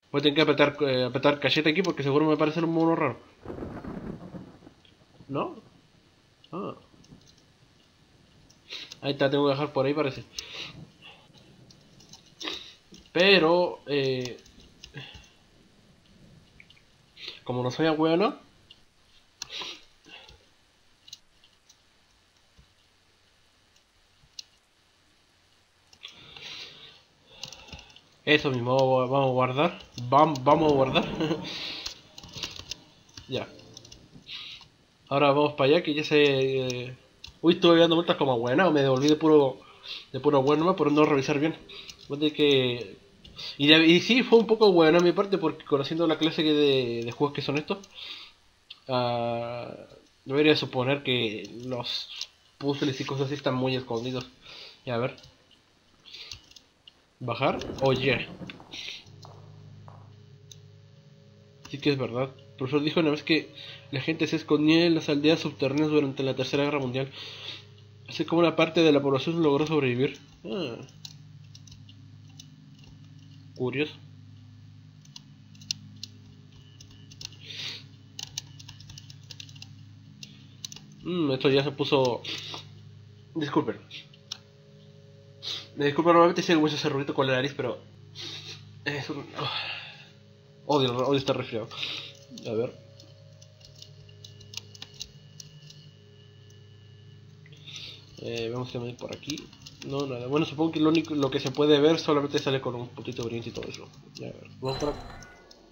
Voy a tener que apretar cachete aquí porque seguro me parece un mono raro. ¿No? Ah. Ahí está, tengo que dejar por ahí parece. Pero, como no soy abuelo, eso mismo, vamos a guardar. Vamos a guardar. Ya. Ahora vamos para allá que ya se... Uy, estuve dando vueltas como buena o me devolví de puro bueno nomás por no revisar bien. Voy a tener que... Y sí, fue un poco bueno a mi parte porque conociendo la clase de juegos que son estos, ah, debería suponer que los puzzles y cosas así están muy escondidos. Y a ver, bajar, oye, sí que es verdad. El profesor dijo una vez que la gente se escondía en las aldeas subterráneas durante la Tercera Guerra Mundial. Así como una parte de la población logró sobrevivir. Ah, curioso. Esto ya se puso... Disculpen. Me disculpo normalmente si hago ese ruido con la nariz, pero... Es un... odio estar resfriado. A ver. Vamos a ir por aquí. No, nada. Bueno, supongo que lo que se puede ver solamente sale con un putito de brillante y todo eso. Ya, a ver. Vamos por acá.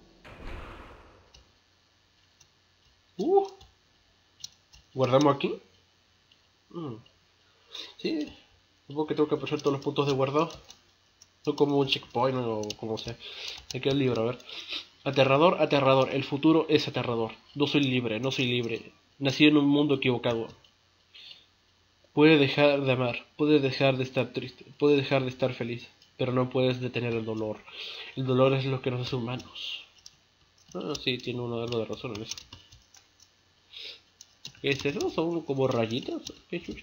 Uh, ¿Guardamos aquí? Mm, sí. Supongo que tengo que pasar todos los puntos de guardado. Son como un checkpoint o como sea. Aquí el libro, a ver. Aterrador, aterrador. El futuro es aterrador. No soy libre, no soy libre. Nací en un mundo equivocado. Puede dejar de amar, puede dejar de estar triste, puede dejar de estar feliz, pero no puedes detener el dolor. El dolor es lo que nos hace humanos. Ah, sí, tiene uno algo de razón en eso. ¿Qué es eso? ¿Son como rayitas? ¿Qué chucha?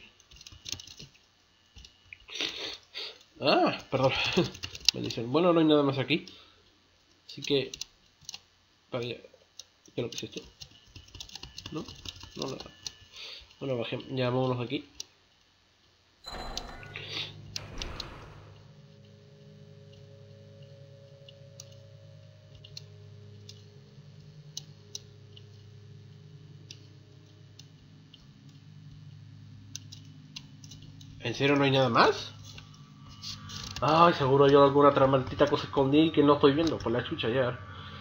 Ah, perdón. Maldición. Bueno, no hay nada más aquí. Así que... Para allá. ¿Qué es lo que es esto? ¿No? No, nada. Bueno, bajemos. Ya vámonos aquí. ¿En serio no hay nada más? Ay, seguro yo alguna otra maldita cosa escondí que no estoy viendo. Por la chucha, ya.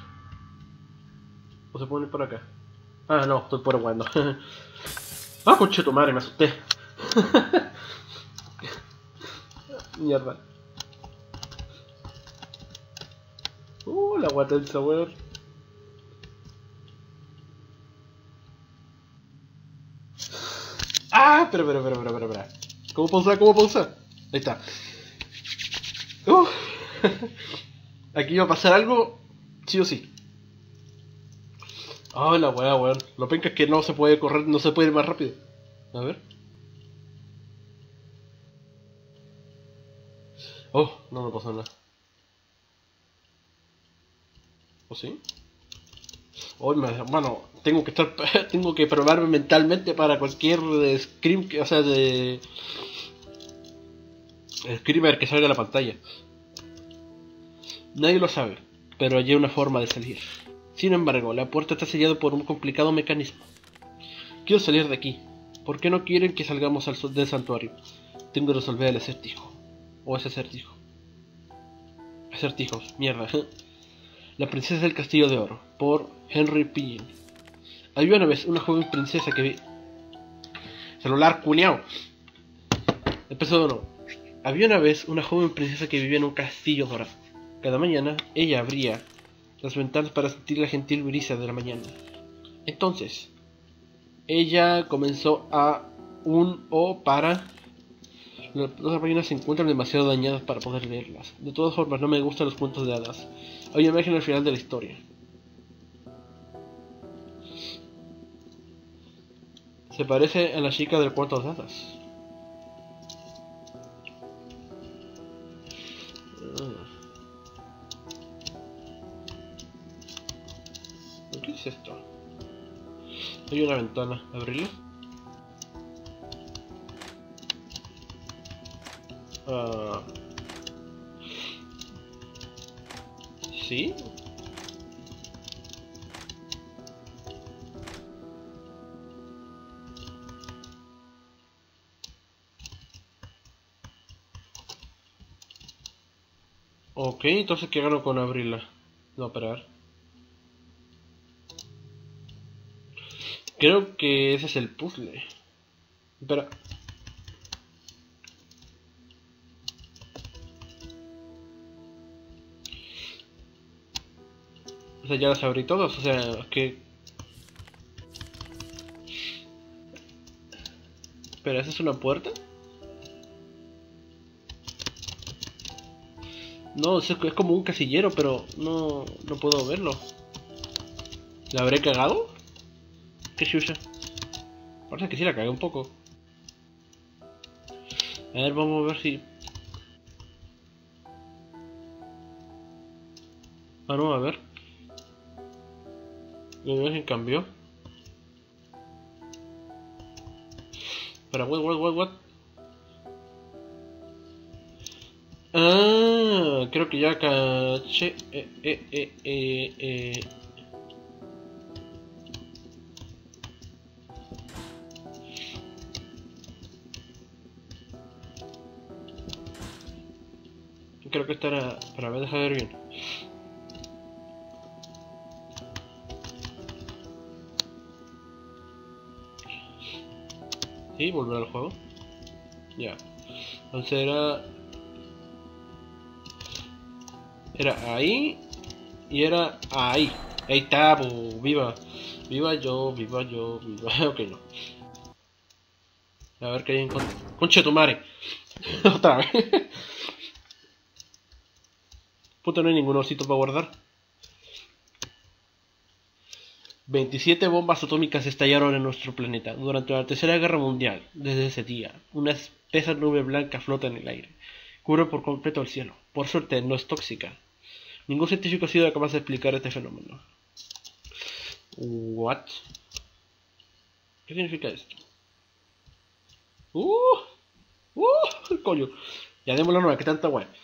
¿O se pone por acá? Ah, no, estoy por jugando. Ah, conche tu madre, me asusté. Mierda. La guata del sabor. Ah, pero. ¿Cómo pausa? ¿Cómo pausa? Ahí está. Uh, Aquí va a pasar algo, sí o sí. Ah, la weá, weón. Lo penca es que no se puede correr, no se puede ir más rápido. A ver. Oh, no me pasó nada. ¿O sí? Oh, bueno, tengo que estar, tengo que probarme mentalmente para cualquier scream, o sea, de screamer que salga a la pantalla. Nadie lo sabe, pero hay una forma de salir. Sin embargo, la puerta está sellada por un complicado mecanismo. Quiero salir de aquí. ¿Por qué no quieren que salgamos del santuario? Tengo que resolver el acertijo. O ese acertijo. Acertijos, mierda. La princesa del castillo de oro, por Henry Pidgeon. Había una vez una joven princesa que vi... Celular culiao. Empezó de nuevo. Había una vez una joven princesa que vivía en un castillo dorado. Cada mañana ella abría las ventanas para sentir la gentil brisa de la mañana. Entonces, ella comenzó a un o para... Las páginas se encuentran demasiado dañadas para poder leerlas. De todas formas, no me gustan los cuentos de hadas. Hay una imagen al final de la historia. Se parece a la chica del cuento de hadas. es esto? Hay una ventana, ¿abrirla? ¿Sí? Ok, entonces ¿qué gano con abrirla? No, operar. Creo que ese es el puzzle. Espera. O sea, ya las abrí todas, o sea, que... Espera, ¿esa es una puerta? No, es como un casillero, pero no puedo verlo. ¿La habré cagado? ¿Qué chucha? Parece que sí la cagué un poco. A ver, vamos a ver si... Ah, no, a ver. La imagen cambió. Espera, what? Ah, creo que ya caché. Creo que esta era... Para ver, dejar ver bien. Sí, volver al juego. Ya. Entonces era ahí y era ahí. Ahí está, viva. Viva yo. Ok, no. A ver qué hay en contra. Concha de tu madre. Otra vez. Puta, no hay ningún osito para guardar. 27 bombas atómicas estallaron en nuestro planeta durante la Tercera Guerra Mundial. Desde ese día, una espesa nube blanca flota en el aire. Cubre por completo el cielo. Por suerte, no es tóxica. Ningún científico ha sido capaz de explicar este fenómeno. What? ¿Qué significa esto? Coño. Ya démosle una, que tanta guay.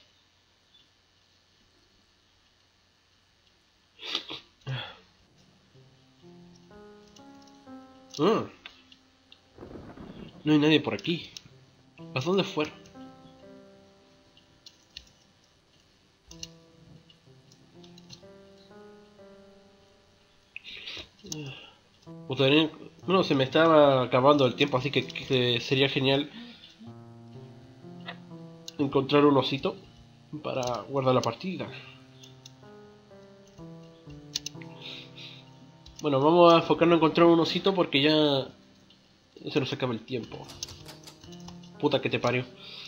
No hay nadie por aquí. ¿A dónde fueron? Bueno, se me estaba acabando el tiempo, así que sería genial encontrar un osito para guardar la partida. Bueno, vamos a enfocarnos en encontrar un osito porque ya se nos acaba el tiempo. Puta que te parió.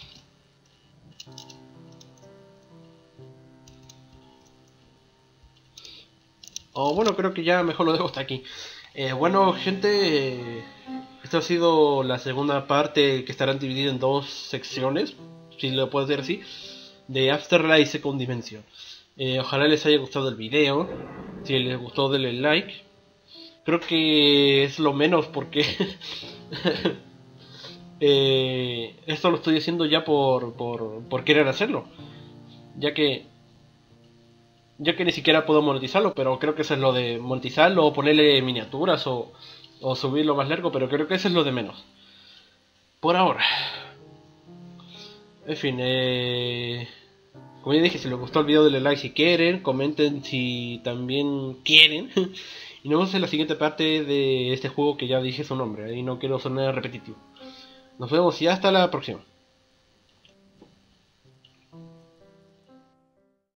Bueno, creo que ya mejor lo dejo hasta aquí. Bueno, gente, esta ha sido la segunda parte que estarán divididas en dos secciones, si lo puedo decir así, de Afterlife Second Dimension. Ojalá les haya gustado el video. Si les gustó, denle like. Creo que es lo menos porque esto lo estoy haciendo ya por querer hacerlo, ya que ni siquiera puedo monetizarlo, pero creo que eso es lo de monetizarlo o ponerle miniaturas o subirlo más largo, pero creo que eso es lo de menos por ahora. En fin, como ya dije, si les gustó el video denle like si quieren, comenten si también quieren. Y nos vemos en la siguiente parte de este juego que ya dije su nombre y no quiero sonar repetitivo. Nos vemos y hasta la próxima.